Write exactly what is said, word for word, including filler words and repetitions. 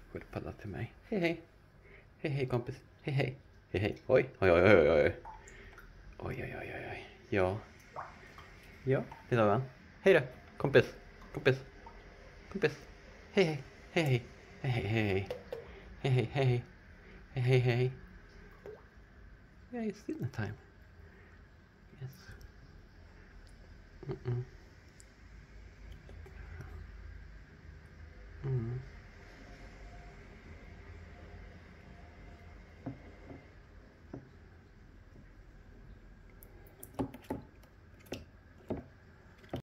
Sköldpadda till mig. Hej hej. Hej hej kompis. Hej hej. Hej hej. Oj, oj, oj, oj, oj. Oj, oj, oj, oj, oj. Ja. Ja, lilla vän. Hej då, kompis. Kompis. Kompis. Hej hej. Hej hej. Hej hej, hej hej. Hej hej, hej hej. Hej hej, hej. Yeah, it's dinner time. Yes. Mm-mm. Mm.